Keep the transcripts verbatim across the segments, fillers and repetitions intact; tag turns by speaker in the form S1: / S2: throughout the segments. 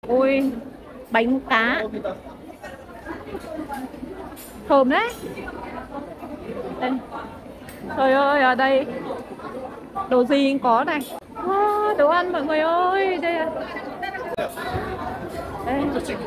S1: Ôi, bánh cá thơm đấy. Đây. Trời ơi, ở đây đồ gì cũng có này. Wow, đồ ăn mọi người ơi, đây là đây.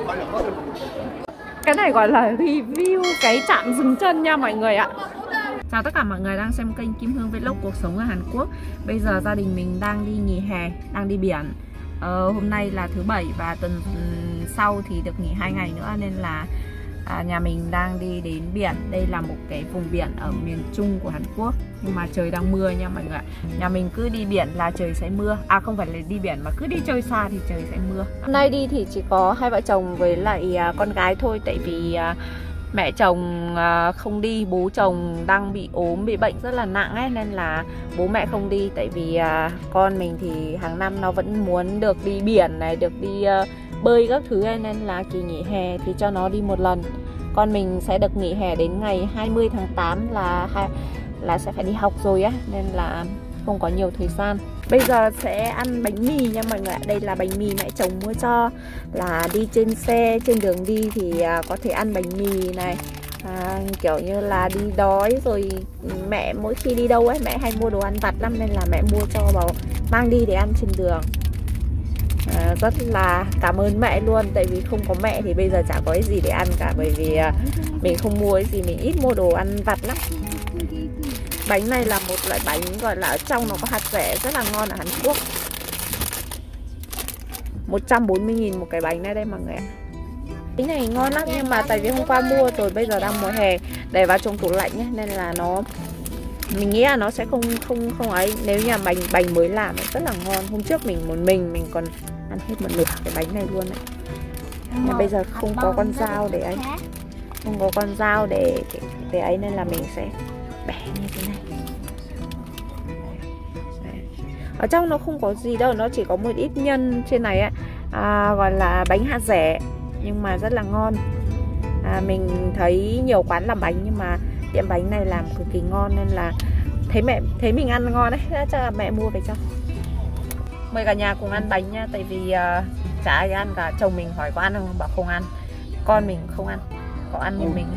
S1: Cái này gọi là review cái trạm dừng chân nha mọi người ạ. Chào tất cả mọi người đang xem kênh Kim Hương Vlog cuộc sống ở Hàn Quốc. Bây giờ gia đình mình đang đi nghỉ hè, đang đi biển. ờ, Hôm nay là thứ bảy và tuần sau thì được nghỉ hai ngày nữa, nên là à, nhà mình đang đi đến biển. Đây là một cái vùng biển ở miền Trung của Hàn Quốc, nhưng mà trời đang mưa nha mọi người ạ. Nhà mình cứ đi biển là trời sẽ mưa. À không phải là đi biển mà cứ đi chơi xa thì trời sẽ mưa. Hôm nay đi thì chỉ có hai vợ chồng với lại à, con gái thôi. Tại vì à, mẹ chồng à, không đi, bố chồng đang bị ốm, bị bệnh rất là nặng ấy, nên là bố mẹ không đi. Tại vì à, con mình thì hàng năm nó vẫn muốn được đi biển này, được đi à, bơi các thứ ấy, nên là kỳ nghỉ hè thì cho nó đi một lần. Con mình sẽ được nghỉ hè đến ngày hai mươi tháng tám là là sẽ phải đi học rồi á, nên là không có nhiều thời gian. Bây giờ sẽ ăn bánh mì nha mọi người. Đây là bánh mì mẹ chồng mua cho, là đi trên xe, trên đường đi thì à, có thể ăn bánh mì này. À, kiểu như là đi đói rồi mẹ mỗi khi đi đâu ấy mẹ hay mua đồ ăn vặt lắm, nên là mẹ mua cho bảo mang đi để ăn trên đường. À, rất là cảm ơn mẹ luôn, tại vì không có mẹ thì bây giờ chả có cái gì để ăn cả, bởi vì à, mình không mua cái gì, mình ít mua đồ ăn vặt lắm. Bánh này là một loại bánh gọi là ở trong nó có hạt dẻ, rất là ngon ở Hàn Quốc. Một trăm bốn mươi nghìn một cái bánh này đây mọi người ạ. Bánh này ngon lắm, nhưng mà tại vì hôm qua mua rồi, bây giờ đang mùa hè, để vào trong tủ lạnh nhé, nên là nó mình nghĩ là nó sẽ không không không ấy. Nếu như bánh bánh mới làm thì rất là ngon. Hôm trước mình một mình mình còn ăn hết một nửa cái bánh này luôn đấy. Nhưng bây giờ không có con dao để ấy, không có con dao để để ấy, nên là mình sẽ bẻ như thế này. Ở trong nó không có gì đâu, nó chỉ có một ít nhân trên này ấy. À, gọi là bánh hạt dẻ, nhưng mà rất là ngon. À, mình thấy nhiều quán làm bánh nhưng mà tiệm bánh này làm cực kỳ ngon, nên là thấy mẹ thấy mình ăn ngon đấy, chắc là mẹ mua về cho. Mời cả nhà cùng ăn bánh nha, tại vì uh, chả ai ăn cả. Chồng mình hỏi có ăn không, bảo không ăn. Con mình không ăn, có ăn như mình.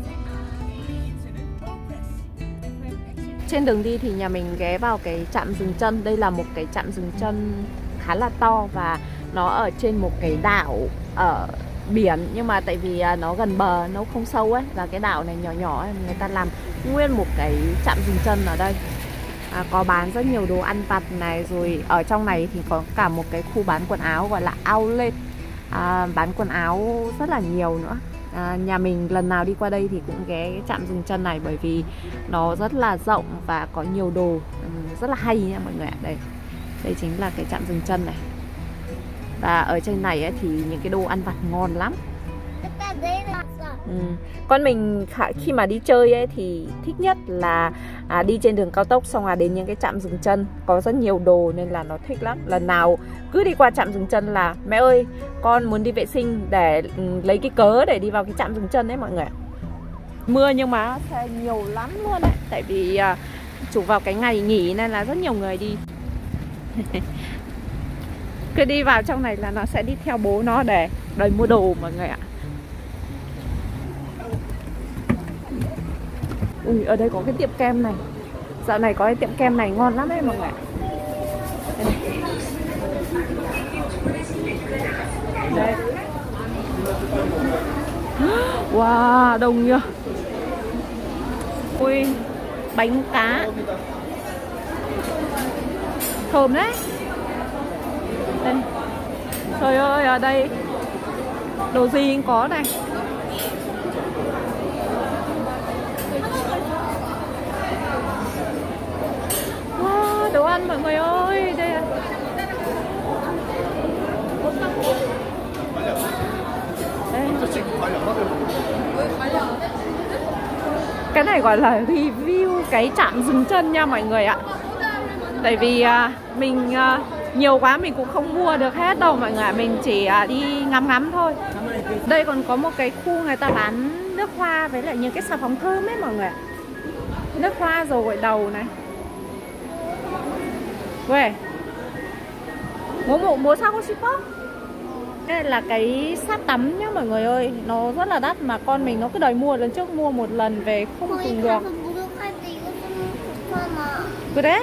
S1: Trên đường đi thì nhà mình ghé vào cái trạm dừng chân. Đây là một cái trạm dừng chân khá là to và nó ở trên một cái đảo ở biển, nhưng mà tại vì nó gần bờ, nó không sâu ấy, và cái đảo này nhỏ nhỏ ấy, người ta làm nguyên một cái trạm dừng chân ở đây. À, có bán rất nhiều đồ ăn vặt này, rồi ở trong này thì có cả một cái khu bán quần áo gọi là outlet, à, bán quần áo rất là nhiều nữa. À, nhà mình lần nào đi qua đây thì cũng ghé cái trạm dừng chân này, bởi vì nó rất là rộng và có nhiều đồ rất là hay nha mọi người ạ. Đây, đây chính là cái trạm dừng chân này. Và ở trên này ấy, thì những cái đồ ăn vặt ngon lắm. Ừ. Con mình khi mà đi chơi ấy, thì thích nhất là à, đi trên đường cao tốc, xong là đến những cái trạm dừng chân có rất nhiều đồ, nên là nó thích lắm. Lần nào cứ đi qua trạm dừng chân là mẹ ơi, con muốn đi vệ sinh, để lấy cái cớ để đi vào cái trạm dừng chân đấy mọi người. Mưa nhưng mà xe nhiều lắm luôn đấy, tại vì à, chủ vào cái ngày nghỉ nên là rất nhiều người đi. Cứ đi vào trong này là nó sẽ đi theo bố nó để đầy mua đồ mọi người ạ. Ui, ở đây có cái tiệm kem này. Dạo này có cái tiệm kem này ngon lắm đấy mọi người ạ. Đây. Wow, đông nhờ. Ui, bánh cá thơm đấy. Đây. Trời ơi, ở đây đồ gì cũng có này. Wow, đồ ăn mọi người ơi. Đây là đây. Cái này gọi là review cái trạm dừng chân nha mọi người ạ. Tại vì à, mình à, nhiều quá mình cũng không mua được hết đâu mọi người ạ. Mình chỉ à, đi ngắm ngắm thôi. Đây còn có một cái khu người ta bán nước hoa với lại những cái xà phòng thơm ấy mọi người ạ. Nước hoa dầu gội đầu này. 왜? 뭐, 뭐, 뭐 사고 싶어? Đây là cái sáp tắm nhá mọi người ơi. Nó rất là đắt mà con mình nó cứ đòi mua. Lần trước mua một lần về không dùng được. 그래?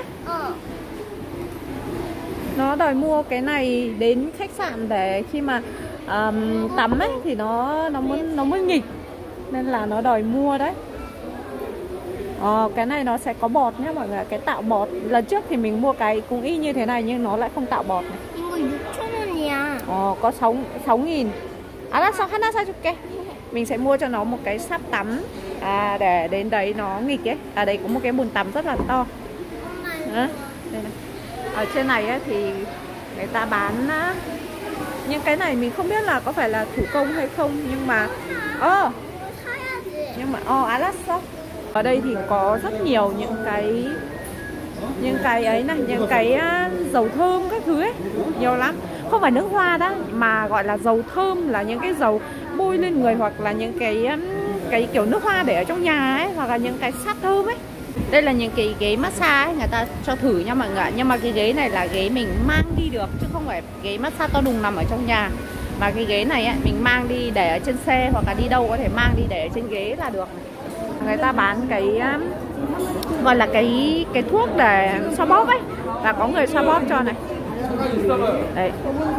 S1: Nó đòi mua cái này đến khách sạn để khi mà um, tắm ấy thì nó nó muốn nó mới nghịch, nên là nó đòi mua đấy. Ờ, cái này nó sẽ có bọt nhá mọi người, cái tạo bọt. Lần trước thì mình mua cái cũng y như thế này nhưng nó lại không tạo bọt này. Ờ, có sáu nghìn. À là sao ha나 사줄게. Mình sẽ mua cho nó một cái sáp tắm à, để đến đấy nó nghịch ấy. À đây có một cái bồn tắm rất là to. À, đây này. Ở trên này ấy, thì người ta bán á, nhưng cái này mình không biết là có phải là thủ công hay không, nhưng mà ơ oh, nhưng mà ồ oh, 알았어. Ở đây thì có rất nhiều những cái những cái ấy này, những cái uh, dầu thơm các thứ ấy, nhiều lắm. Không phải nước hoa đó mà gọi là dầu thơm, là những cái dầu bôi lên người, hoặc là những cái um, cái kiểu nước hoa để ở trong nhà ấy, hoặc là những cái sáp thơm ấy. Đây là những cái ghế massage ấy, người ta cho thử nha mọi người ạ. Nhưng mà cái ghế này là ghế mình mang đi được, chứ không phải ghế massage to đùng nằm ở trong nhà. Mà cái ghế này ấy, mình mang đi để ở trên xe, hoặc là đi đâu có thể mang đi để ở trên ghế là được. Người ta bán cái gọi là cái cái thuốc để xoa bóp ấy, là có người xoa bóp cho này. Đấy.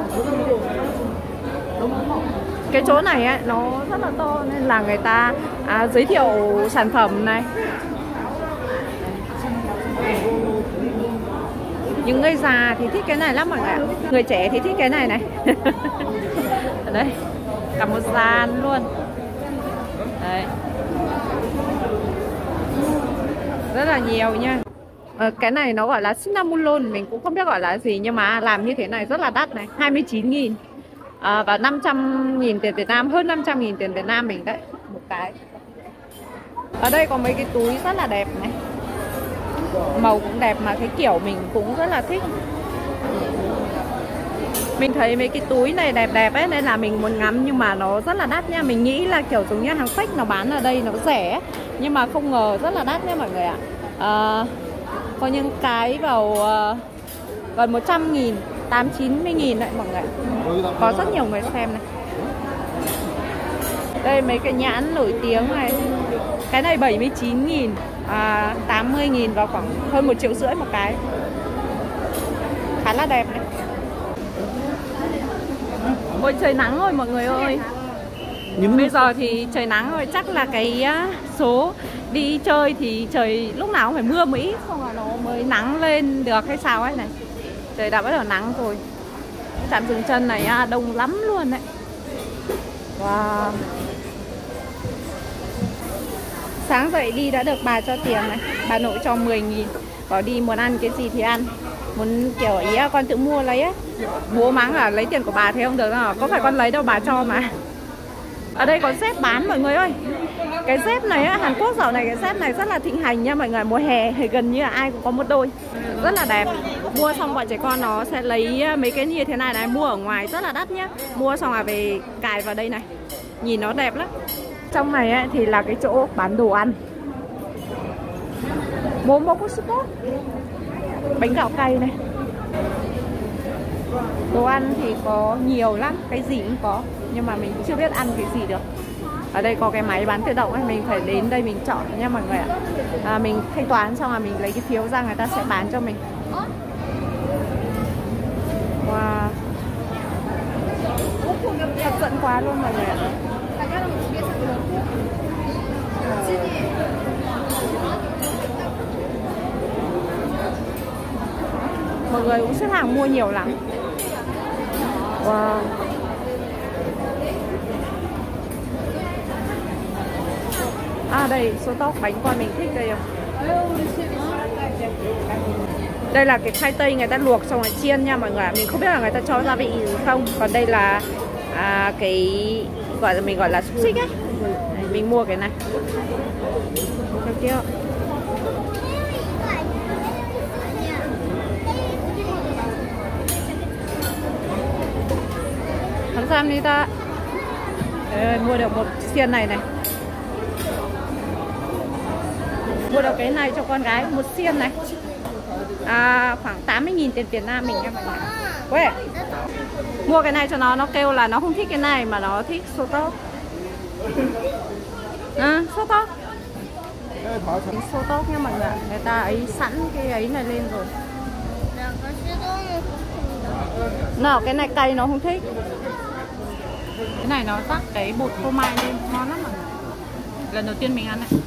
S1: Cái chỗ này ấy, nó rất là to nên là người ta à, giới thiệu sản phẩm này. Những người già thì thích cái này lắm mọi người ạ. Người trẻ thì thích cái này này. Ở đây cả một dàn luôn. Đấy. Rất là nhiều nha. Ờ, cái này nó gọi là cinnamon, mình cũng không biết gọi là gì, nhưng mà làm như thế này rất là đắt này, hai mươi chín nghìn à, và năm trăm nghìn tiền Việt Nam, hơn năm trăm nghìn tiền Việt Nam mình đấy, một cái. Ở đây có mấy cái túi rất là đẹp này, màu cũng đẹp mà cái kiểu mình cũng rất là thích. Mình thấy mấy cái túi này đẹp đẹp ấy nên là mình muốn ngắm, nhưng mà nó rất là đắt nha. Mình nghĩ là kiểu giống như hàng fake nó bán ở đây nó rẻ ấy, nhưng mà không ngờ rất là đắt nha mọi người ạ. À, có những cái vào uh, gần một trăm nghìn, tám chín mươi nghìn đấy mọi người. Có rất nhiều người xem này. Đây mấy cái nhãn nổi tiếng này. Cái này bảy mươi chín nghìn, à, tám mươi nghìn và khoảng hơn một triệu rưỡi một cái. Khá là đẹp này. Ôi trời nắng rồi mọi người ơi. Nhưng bây giờ thì trời nắng rồi, chắc là cái số đi chơi thì trời lúc nào cũng phải mưa Mỹ, không là nó mới nắng lên được hay sao ấy này. Trời đã bắt đầu nắng rồi. Trạm dừng chân này đông lắm luôn đấy. Wow. Sáng dậy đi đã được bà cho tiền này. Bà nội cho mười nghìn. Bảo đi muốn ăn cái gì thì ăn. Muốn kiểu ý con tự mua lấy á. Bố mắng là lấy tiền của bà thì không được đâu. Có phải con lấy đâu, bà cho mà. Ở đây có dép bán mọi người ơi. Cái dép này á, Hàn Quốc dạo này cái dép này rất là thịnh hành nha mọi người. Mùa hè thì gần như là ai cũng có một đôi. Rất là đẹp. Mua xong bọn trẻ con nó sẽ lấy mấy cái như thế này này, mua ở ngoài rất là đắt nhá. Mua xong là về cài vào đây này. Nhìn nó đẹp lắm. Trong này ấy, thì là cái chỗ bán đồ ăn. Bố mua có support. Bánh gạo cay này. Đồ ăn thì có nhiều lắm, cái gì cũng có. Nhưng mà mình chưa biết ăn cái gì được. Ở đây có cái máy bán tự động ấy, mình phải đến đây mình chọn nha mọi người ạ. À, mình thanh toán xong là mình lấy cái phiếu ra, người ta sẽ bán cho mình. Wow. Hấp dẫn quá luôn mọi người ạ. Mọi người cũng xếp hàng mua nhiều lắm. Wow. À đây, số tóc bánh con mình thích đây không? Đây là cái khoai tây người ta luộc xong rồi chiên nha mọi người. Mình không biết là người ta cho gia vị gì không. Còn đây là à, cái gọi là mình gọi là xúc xích ấy. Đây, mình mua cái này. Được chưa? 감사합니다. Đấy, mua được một xiên này này. Mua được cái này cho con gái, một xiên này à, khoảng tám mươi nghìn tiền Việt Nam mình nha mọi người. Quê. Mua cái này cho nó, nó kêu là nó không thích cái này mà nó thích soto. À, soto. Soto nha mọi người, người ta ấy sẵn cái ấy này lên rồi. Nào cái này cay nó không thích. Cái này nó rắc cái bột phô mai lên, ngon lắm mọi người. Lần đầu tiên mình ăn này.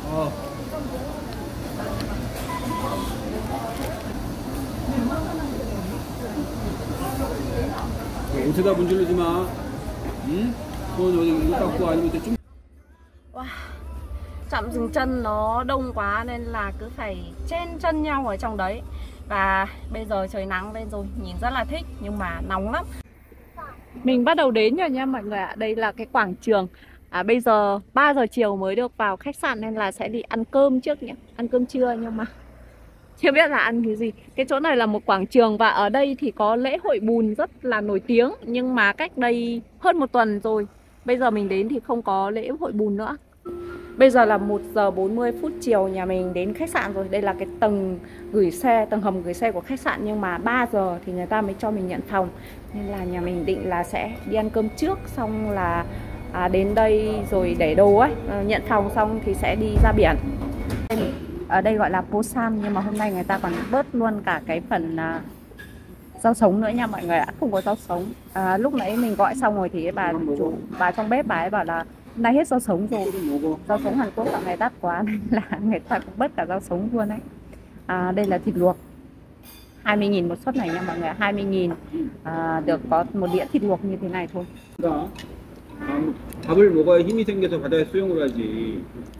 S2: 옷에다 문질르지 마. 응? 너 여기 이거 갖고 아니면 좀.
S1: Wow. Trạm dừng chân nó đông quá nên là cứ phải chen chân nhau ở trong đấy. Và bây giờ trời nắng lên rồi, nhìn rất là thích nhưng mà nóng lắm. Mình bắt đầu đến rồi nha mọi người ạ. Đây là cái quảng trường. À, bây giờ ba giờ chiều mới được vào khách sạn nên là sẽ đi ăn cơm trước nhỉ. Ăn cơm trưa nhưng mà chưa biết là ăn cái gì. Cái chỗ này là một quảng trường và ở đây thì có lễ hội bùn rất là nổi tiếng. Nhưng mà cách đây hơn một tuần rồi, bây giờ mình đến thì không có lễ hội bùn nữa. Bây giờ là một giờ bốn mươi phút chiều, nhà mình đến khách sạn rồi. Đây là cái tầng gửi xe, tầng hầm gửi xe của khách sạn. Nhưng mà ba giờ thì người ta mới cho mình nhận phòng. Nên là nhà mình định là sẽ đi ăn cơm trước, xong là à, đến đây rồi để đồ ấy, nhận phòng xong thì sẽ đi ra biển. Ở đây gọi là Posan nhưng mà hôm nay người ta còn bớt luôn cả cái phần à, rau sống nữa nha mọi người ạ. Không có rau sống. À, lúc nãy mình gọi xong rồi thì cái bà chủ, bà trong bếp bà ấy bảo là nay hết rau sống rồi. Rau sống Hàn Quốc dạo này đắt quá nên là người ta cũng bớt cả rau sống luôn đấy. À, đây là thịt luộc hai mươi nghìn một suất này nha mọi người, hai mươi nghìn à, được có một đĩa thịt luộc như thế này thôi.
S2: 밥을 먹어야 힘이 생겨서 바다에 수영을 하지.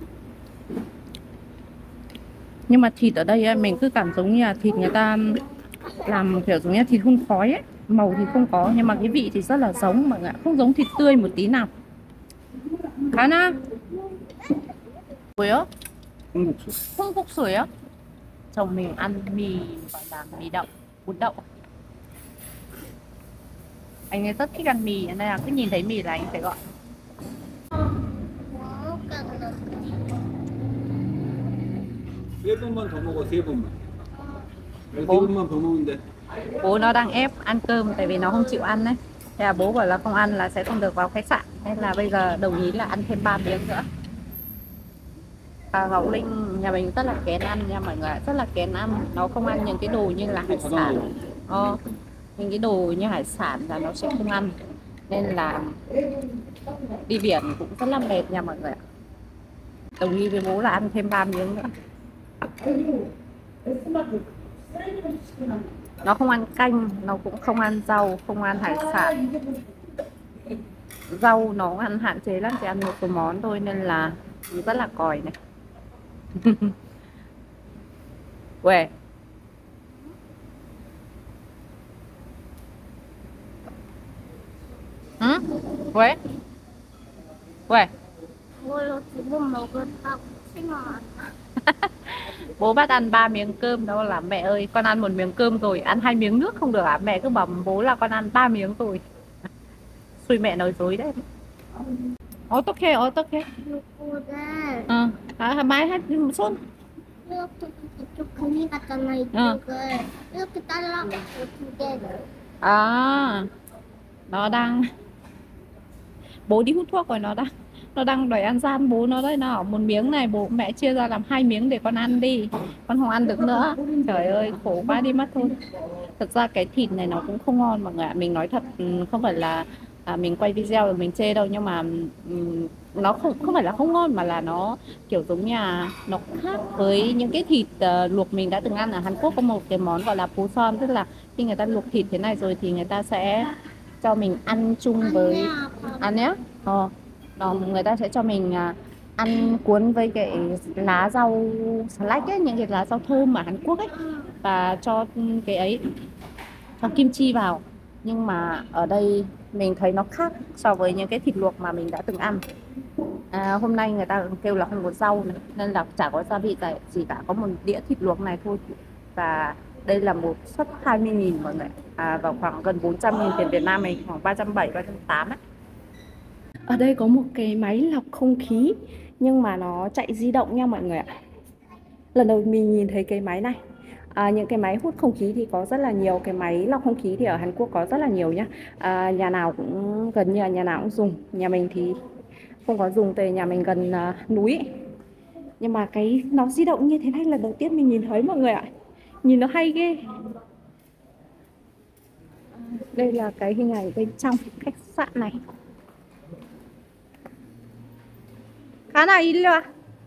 S1: Nhưng mà thịt ở đây ấy, mình cứ cảm giống như là thịt người ta làm kiểu giống như thịt hun khói ấy. Màu thì không có nhưng mà cái vị thì rất là giống mọi người, không giống thịt tươi một tí nào. Hana 뭐예요?
S2: 홍국수.
S1: 홍국수예요? Chồng mình ăn mì gọi là mì đậu, bún đậu. Anh ấy rất thích ăn mì nên là cứ nhìn thấy mì là anh phải gọi.
S2: 세 번만 더 먹어, 세 번만. 세 번만 더 먹으면 돼.
S1: Bố nó đang ép ăn cơm tại vì nó không chịu ăn đấy. Thế là bố bảo là không ăn là sẽ không được vào khách sạn. Nên là bây giờ đồng ý là ăn thêm ba miếng nữa. À, Ngọc Linh nhà mình rất là kén ăn nha mọi người, rất là kén ăn. Nó không ăn những cái đồ như là hải sản. Ờ, những cái đồ như hải sản là nó sẽ không ăn. Nên là đi biển cũng rất là mệt nha mọi người. Đồng ý với bố là ăn thêm ba miếng nữa. Nó không ăn canh, nó cũng không ăn rau, không ăn hải sản. Rau nó ăn hạn chế lắm, chỉ ăn một số món thôi nên là rất là còi này. Quê 응? 왜? 왜?
S3: 이걸로 두 번 먹었다고 생각.
S1: Bố bắt ăn ba miếng cơm đâu là mẹ ơi, con ăn một miếng cơm rồi, ăn hai miếng nước không được à? Mẹ cứ bảo bố là con ăn ba miếng rồi. Xui mẹ nói dối đấy. 어떡해, 어떡해?
S3: 이거를
S1: 어, 아, 말해, 손.
S3: 이렇게 이쪽 금이 같잖아 이쪽을 이렇게 잘라갖고 두 개를.
S1: À, nó đang bố đi hút thuốc rồi, nó đang nó đang đòi ăn gian bố nó đấy. Nó bảo một miếng này bố mẹ chia ra làm hai miếng để con ăn đi, con không ăn được nữa. Trời ơi khổ quá đi mất thôi. Thật ra cái thịt này nó cũng không ngon mọi người ạ. Mình nói thật, không phải là à, mình quay video rồi mình chê đâu, nhưng mà um, nó không không phải là không ngon mà là nó kiểu giống như là nó khác với những cái thịt uh, luộc mình đã từng ăn ở Hàn Quốc. Có một cái món gọi là Poson, tức là khi người ta luộc thịt thế này rồi thì người ta sẽ cho mình ăn chung với ăn nhé. Ờ, nó, người ta sẽ cho mình uh, ăn cuốn với cái lá rau salad ấy, những cái lá rau thơm ở Hàn Quốc ấy, và cho cái ấy cho kim chi vào. Nhưng mà ở đây mình thấy nó khác so với những cái thịt luộc mà mình đã từng ăn. À, hôm nay người ta kêu là không có rau này, nên là chả có gia vị gì cả, có một đĩa thịt luộc này thôi. Và đây là một suất hai mươi nghìn mọi người, à, vào khoảng gần bốn trăm nghìn tiền Việt Nam mình, khoảng ba trăm bảy mươi, ba trăm tám mươi ấy. Ở đây có một cái máy lọc không khí nhưng mà nó chạy di động nha mọi người ạ. Lần đầu mình nhìn thấy cái máy này. À, những cái máy hút không khí thì có rất là nhiều, cái máy lọc không khí thì ở Hàn Quốc có rất là nhiều nhá. À, nhà nào cũng gần như là nhà nào cũng dùng. Nhà mình thì không có dùng, tại nhà mình gần uh, núi. Nhưng mà cái nó di động như thế này là đầu tiên mình nhìn thấy mọi người ạ. Nhìn nó hay ghê. Đây là cái hình ảnh bên trong khách sạn này. Khá là ít luôn.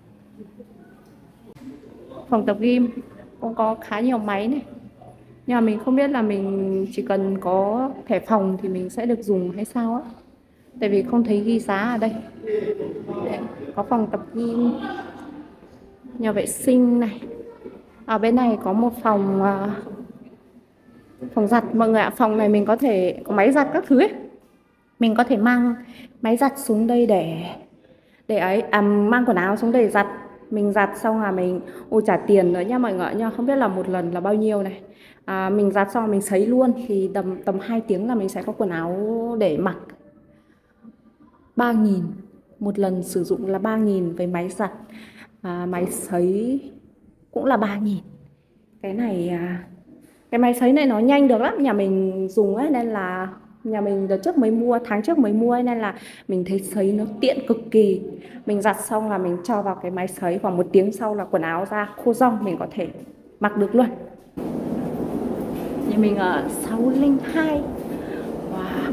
S1: Phòng tập gym cũng có khá nhiều máy này. Nhưng mà mình không biết là mình chỉ cần có thẻ phòng thì mình sẽ được dùng hay sao á. Tại vì không thấy ghi giá ở đây. Đấy, có phòng tập gym, nhà vệ sinh này. Ở bên này có một phòng uh, phòng giặt mọi người ạ. Phòng này mình có thể có máy giặt các thứ ấy. Mình có thể mang máy giặt xuống đây để để ấy à, mang quần áo xuống để giặt. Mình giặt xong là mình ôi trả tiền nữa nha mọi người nha. Không biết là một lần là bao nhiêu này. À, mình giặt xong mình sấy luôn thì tầm tầm hai tiếng là mình sẽ có quần áo để mặc. Ba nghìn một lần sử dụng là ba nghìn với máy giặt. À, máy sấy cũng là ba nghìn. Cái này à, cái máy sấy này nó nhanh được lắm, nhà mình dùng ấy nên là nhà mình đợt trước mới mua, tháng trước mới mua ấy, nên là mình thấy sấy nó tiện cực kỳ. Mình giặt xong là mình cho vào cái máy sấy, khoảng một tiếng sau là quần áo ra khô rong, mình có thể mặc được luôn. Nhà mình ở sáu linh hai. Wow.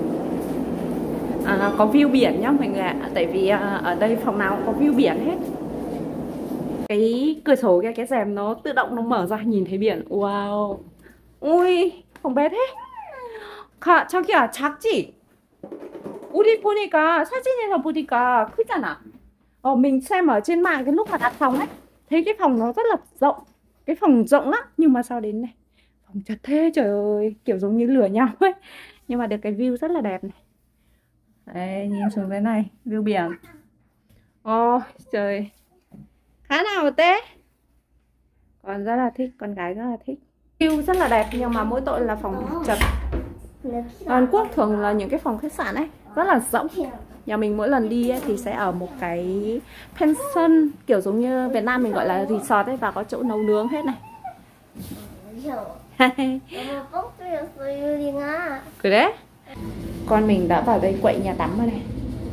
S1: À, có view biển nhá mọi người ạ. Tại vì à, ở đây phòng nào cũng có view biển hết. Cái cửa sổ kia, cái rèm nó tự động nó mở ra nhìn thấy biển. Wow. Ui, phòng bé thế. 가, 자기야, 작지? 우리 보니까 사진에서 보니까 크잖아. Ờ, mình xem ở trên mạng cái lúc mà đặt phòng ấy, thấy cái phòng nó rất là rộng. Cái phòng rộng lắm, nhưng mà sao đến này phòng chật thế, trời ơi, kiểu giống như lửa nhau ấy. Nhưng mà được cái view rất là đẹp này. Đấy, nhìn xuống cái này, view biển. Ồ, trời, khá nào thế. Con rất là thích, con gái rất là thích. View rất là đẹp nhưng mà mỗi tội là phòng chật. Ở Hàn Quốc thường là những cái phòng khách sạn ấy rất là rộng. Nhà mình mỗi lần đi ấy, thì sẽ ở một cái pension, kiểu giống như Việt Nam mình gọi là resort ấy, và có chỗ nấu nướng hết này. 그래? Con mình đã vào đây quậy nhà tắm rồi này.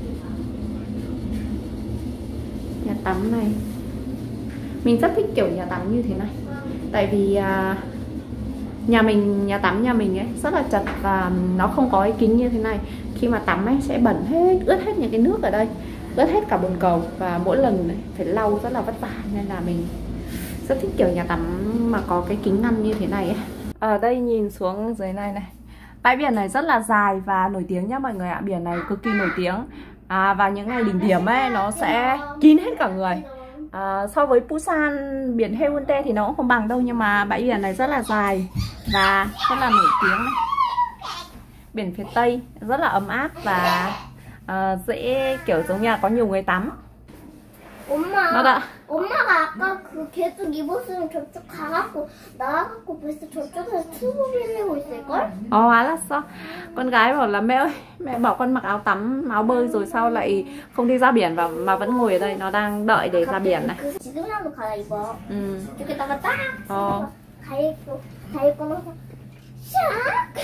S1: Nhà tắm này mình rất thích kiểu nhà tắm như thế này. Tại vì à, nhà mình, nhà tắm nhà mình ấy rất là chật và nó không có cái kính như thế này. Khi mà tắm ấy sẽ bẩn hết, ướt hết những cái nước ở đây, ướt hết cả bồn cầu, và mỗi lần này phải lau rất là vất vả, nên là mình rất thích kiểu nhà tắm mà có cái kính ngăn như thế này ấy. Ở đây nhìn xuống dưới này này, bãi biển này rất là dài và nổi tiếng nhá mọi người ạ. Biển này cực kỳ nổi tiếng. À, và những ngày đỉnh điểm ấy nó sẽ kín hết cả người. À, so với Busan, biển Haeundae thì nó cũng không bằng đâu, nhưng mà bãi biển này rất là dài và rất là nổi tiếng này. Biển phía Tây rất là ấm áp và uh, dễ, kiểu giống như là có nhiều người tắm.
S3: 엄마,
S1: 맞아.
S3: 엄마가 아까 그 계속 입었으면 저쪽 가갖고 나와갖고 벌써 저쪽에서 튜브 빌리고 있을걸?
S1: Ồ, 알았어. Con gái bảo là mẹ ơi, mẹ bảo con mặc áo tắm, áo bơi rồi sao lại không đi ra biển và mà vẫn ngồi ở đây, nó đang đợi để ra biển này.
S3: 지금이라도 갈아입어.
S1: Ừ.
S3: 이렇게다가 딱
S1: 어.
S3: 갈아입고 갈아입고 나서 샥.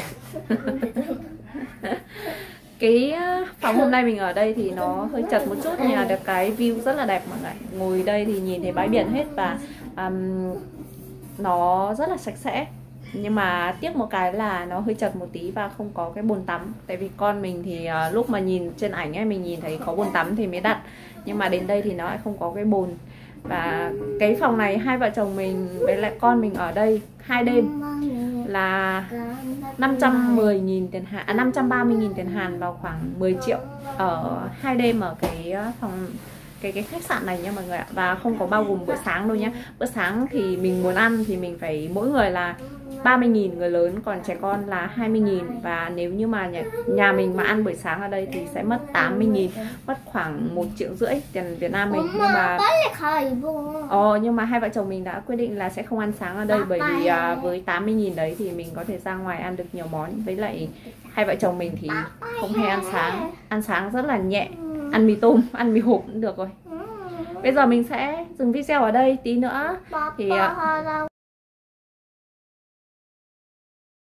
S1: Cái phòng hôm nay mình ở đây thì nó hơi chật một chút, nhưng mà được cái view rất là đẹp mọi người. Ngồi đây thì nhìn thấy bãi biển hết và um, nó rất là sạch sẽ. Nhưng mà tiếc một cái là nó hơi chật một tí và không có cái bồn tắm. Tại vì con mình thì uh, lúc mà nhìn trên ảnh ấy, mình nhìn thấy có bồn tắm thì mới đặt. Nhưng mà đến đây thì nó lại không có cái bồn. Và cái phòng này hai vợ chồng mình với lại con mình ở đây hai đêm là năm trăm mười nghìn tiền Hàn, à, năm trăm ba mươi nghìn tiền Hàn, vào khoảng mười triệu ở hai đêm ở cái phòng cái cái khách sạn này nha mọi người ạ. Và không có bao gồm bữa sáng đâu nhá. Bữa sáng thì mình muốn ăn thì mình phải mỗi người là ba mươi nghìn người lớn, còn trẻ con là hai mươi nghìn. Và nếu như mà nhà, nhà mình mà ăn buổi sáng ở đây thì sẽ mất tám mươi nghìn, mất khoảng một triệu rưỡi tiền Việt Nam mình. Nhưng mà Ồ, nhưng mà hai vợ chồng mình đã quyết định là sẽ không ăn sáng ở đây, bởi vì à, với tám mươi nghìn đấy thì mình có thể ra ngoài ăn được nhiều món. Với lại hai vợ chồng mình thì không hay ăn sáng, ăn sáng rất là nhẹ, ăn mì tôm, ăn mì hộp cũng được rồi. Bây giờ mình sẽ dừng video ở đây, tí nữa thì